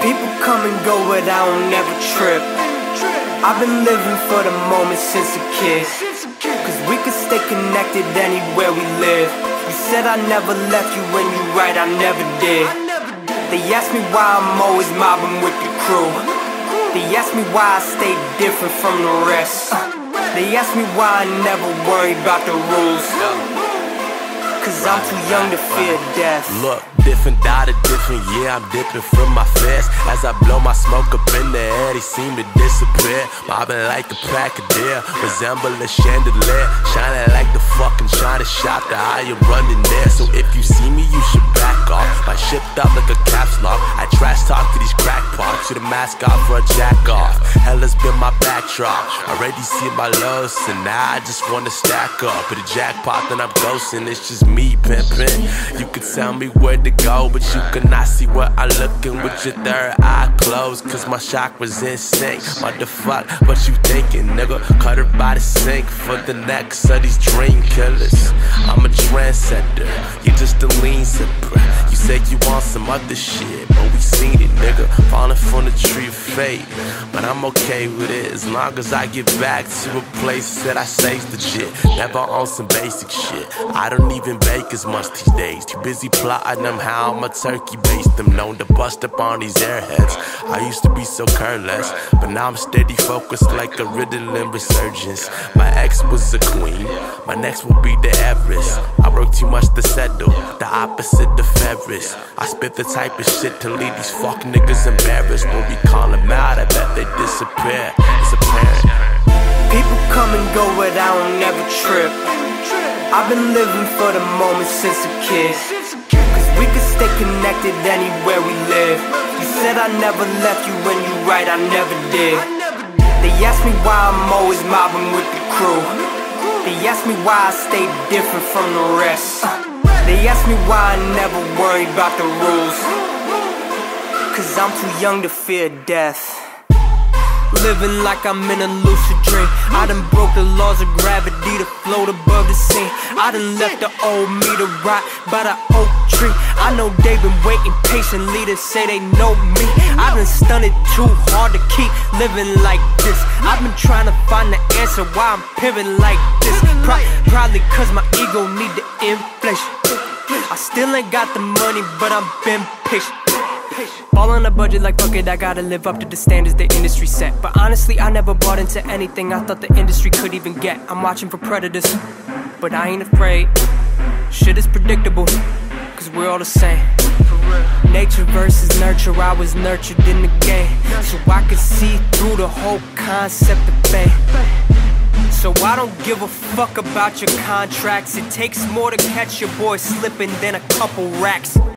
People come and go, but I don't never trip. I've been living for the moment since a kid, cause we can stay connected anywhere we live. You said I never left you, when you right, I never did. They ask me why I'm always mobbing with the crew. They ask me why I stay different from the rest. They ask me why I never worry about the rules, cause I'm too young to fear death. Look, different dotted, different, yeah, I'm dipping from my fast. As I blow my smoke up in the air, they seem to disappear. Mobbing like a pack of deer, resemble a chandelier, shining like the fucking China shop, the high you're running there. So if you see me, you should back off. My shipped up like a caps lock. I trash talk to these crackpots, shoot a mask off for a jack off. Hell has been my backdrop. Already see my lows, and now I just wanna stack up. With a jackpot, then I'm ghosting, it's just me pimpin'. You can tell me where to go, but you cannot see where I'm looking with your third eye closed, cause my chakra's in sync. Motherfuck, what you thinking, nigga? Cut her by the sink for the next of these dream killers. I'm a trendsetter, you just a lean sipper. You said you want some other shit, but we seen it, nigga. Falling from the tree of fate, but I'm okay with it as long as I get back to a place that I say's legit. Never on some basic shit. I don't even bake as much these days. Too busy plotting them how I'm a turkey baste them. Known to bust up on these airheads. I used to be so careless, but now I'm steady focused like a Ritalin resurgence. My ex was a queen, my next will be the Everest. I work too much to settle, the opposite of Ferris. I spit the type of shit to leave these fuck niggas embarrassed. When we call them out, I bet they disappear. It's apparent. People come and go, but I don't never trip. I've been living for the moment since a kid, cause we can stay connected anywhere we live. You said I never left you, when you right, I never did. They ask me why I'm always mobbing with the crew. They ask me why I stay different from the rest. They ask me why I never worry about the rules, cause I'm too young to fear death. Living like I'm in a lucid dream. I done broke the laws of gravity to float above the scene. I done left the old me to rot by the oak tree. I know they've been waiting patiently to say they know me. I've been stunted too hard to keep living like this. I've been trying to find the answer why I'm pivoting like this. Probably cause my ego need the inflation. I still ain't got the money, but I'm been patient. All on a budget like fuck it, I gotta live up to the standards the industry set. But honestly, I never bought into anything I thought the industry could even get. I'm watching for predators, but I ain't afraid. Shit is predictable, cause we're all the same. Nature versus nurture, I was nurtured in the game, so I could see through the whole concept of fame. So I don't give a fuck about your contracts. It takes more to catch your boy slipping than a couple racks.